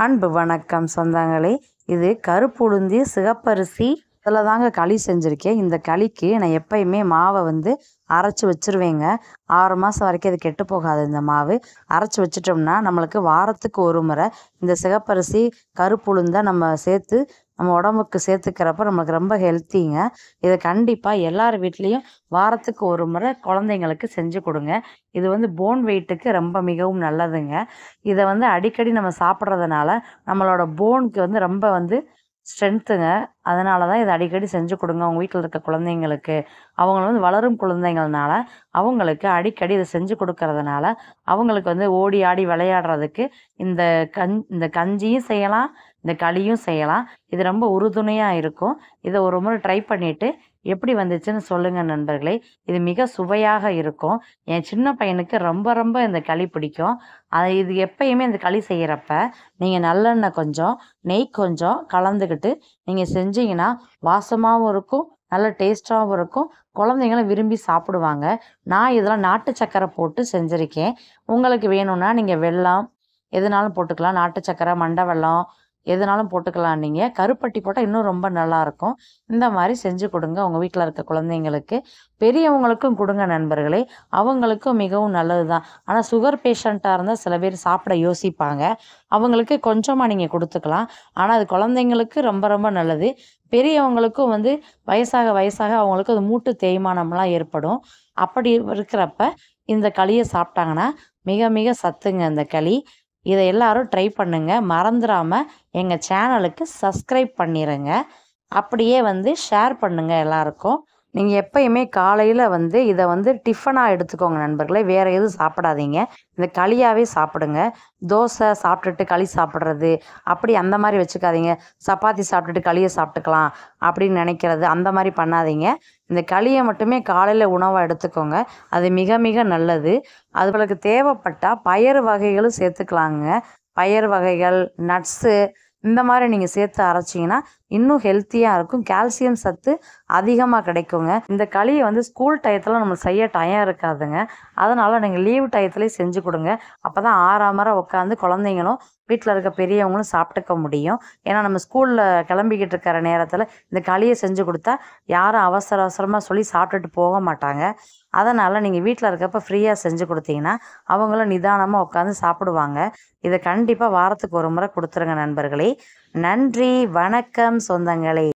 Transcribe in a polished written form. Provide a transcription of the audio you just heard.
அன்பு வணக்கம் சொந்தங்களே. இது கருப்புளுந்தி சிகப்பரிசி இதில் தாங்க களி செஞ்சுருக்கேன். இந்த களிக்கு நான் எப்பயுமே மாவை அரைச்சி வச்சுருவேங்க. 6 மாதம் வரைக்கும் அது கெட்டு போகாது. இந்த மாவு அரைச்சி வச்சிட்டோம்னா நம்மளுக்கு வாரத்துக்கு ஒரு முறை இந்த சிகப்பரிசி கருப்புளுந்தை நம்ம சேர்த்து நம்ம உடம்புக்கு சேர்த்துக்கிறப்ப நம்மளுக்கு ரொம்ப ஹெல்த்திங்க. இதை கண்டிப்பாக எல்லார் வீட்லேயும் வாரத்துக்கு ஒரு முறை குழந்தைங்களுக்கு செஞ்சு கொடுங்க. இது போன் வெயிட்டுக்கு ரொம்ப மிகவும் நல்லதுங்க. இதை அடிக்கடி நம்ம சாப்பிட்றதுனால நம்மளோட போனுக்கு ரொம்ப ஸ்ட்ரென்த்துங்க. அதனால தான் இதை அடிக்கடி செஞ்சு கொடுங்க அவங்க வீட்டில் இருக்க குழந்தைங்களுக்கு. அவங்க வளரும் குழந்தைங்கள்னால அவங்களுக்கு அடிக்கடி இதை செஞ்சு கொடுக்கறதுனால அவங்களுக்கு ஓடி ஆடி விளையாடுறதுக்கு இந்த கஞ்சியும் செய்யலாம், இந்த களியும் செய்யலாம். இது ரொம்ப உறுதுணையாக இருக்கும். இதை ஒரு முறை ட்ரை பண்ணிவிட்டு எப்படி வந்துச்சுன்னு சொல்லுங்கள் நண்பர்களே. இது மிக சுவையாக இருக்கும். என் சின்ன பையனுக்கு ரொம்ப ரொம்ப இந்த களி பிடிக்கும். இது எப்பயுமே இந்த களி செய்கிறப்ப நீங்கள் நல்லெண்ணெய் கொஞ்சம் நெய் கொஞ்சம் கலந்துக்கிட்டு நீங்கள் செஞ்சீங்கன்னா வாசமாகவும் இருக்கும், நல்ல டேஸ்ட்டாகவும் இருக்கும். குழந்தைங்களும் விரும்பி சாப்பிடுவாங்க. நான் இதில் நாட்டு சக்கரை போட்டு செஞ்சுருக்கேன். உங்களுக்கு வேணும்னா நீங்கள் வெல்லம் எதுனாலும் போட்டுக்கலாம். நாட்டு சக்கரை, மண்டை வெல்லம் எதுனாலும் போட்டுக்கலாம். நீங்கள் கருப்பட்டி போட்டால் இன்னும் ரொம்ப நல்லாயிருக்கும். இந்த மாதிரி செஞ்சு கொடுங்க உங்கள் வீட்டில் இருக்க குழந்தைங்களுக்கு. பெரியவங்களுக்கும் கொடுங்க நண்பர்களே. அவங்களுக்கும் மிகவும் நல்லது தான். ஆனால் சுகர் பேஷண்ட்டாக இருந்தால் சில பேர் சாப்பிட யோசிப்பாங்க. அவங்களுக்கு கொஞ்சமாக நீங்கள் கொடுத்துக்கலாம். ஆனால் அது குழந்தைங்களுக்கு ரொம்ப ரொம்ப நல்லது. பெரியவங்களுக்கும் வயசாக வயசாக அவங்களுக்கு அது மூட்டு தேய்மானம்லாம் ஏற்படும். அப்படி இருக்கிறப்ப இந்த களியை சாப்பிட்டாங்கன்னா மிக மிக சத்துங்க இந்த களி. இதை எல்லாரும் ட்ரை பண்ணுங்கள். மறந்துடாமல் எங்கள் சேனலுக்கு சப்ஸ்கிரைப் பண்ணிடுங்க. அப்படியே ஷேர் பண்ணுங்கள் எல்லாருக்கும். நீங்கள் எப்பயுமே காலையில் இதை டிஃபனாக எடுத்துக்கோங்க நண்பர்களே. வேறு எதுவும் சாப்பிடாதீங்க. இந்த களியாகவே சாப்பிடுங்க. தோசை சாப்பிட்டுட்டு களி சாப்பிட்றது அப்படி அந்த மாதிரி வச்சுக்காதீங்க. சப்பாத்தி சாப்பிட்டுட்டு களியை சாப்பிட்டுக்கலாம் அப்படின்னு நினைக்கிறது அந்த மாதிரி பண்ணாதீங்க. இந்த களியை மட்டுமே காலையில் உணவாக எடுத்துக்கோங்க. அது மிக மிக நல்லது. அதுகளுக்கு தேவைப்பட்டால் பயறு வகைகளும் சேர்த்துக்கலாங்க. பயறு வகைகள், நட்ஸு இந்த மாதிரி நீங்கள் சேர்த்து அரைச்சிங்கன்னா இன்னும் ஹெல்த்தியாக இருக்கும். கால்சியம் சத்து அதிகமாக கிடைக்குங்க. இந்த களியை ஸ்கூல் டயத்தில் நம்ம செய்ய டயம் இருக்காதுங்க. அதனால் நீங்கள் லீவ் டயத்துலேயே செஞ்சு கொடுங்க. அப்போ தான் ஆறாமரை உட்காந்து குழந்தைங்களும் வீட்டில் இருக்க பெரியவங்களும் சாப்பிட்டுக்க முடியும். ஏன்னா நம்ம ஸ்கூலில் கிளம்பிக்கிட்டு இருக்கிற நேரத்தில் இந்த களியை செஞ்சு கொடுத்தா யாரும் அவசர அவசரமாக சொல்லி சாப்பிட்டுட்டு போக மாட்டாங்க. அதனால் நீங்கள் வீட்டில் இருக்கப்போ ஃப்ரீயாக செஞ்சு கொடுத்தீங்கன்னா அவங்களும் நிதானமாக உட்காந்து சாப்பிடுவாங்க. இதை கண்டிப்பாக வாரத்துக்கு ஒரு முறை கொடுத்துருங்க நண்பர்களே. நன்றி, வணக்கம் சொந்தங்களே.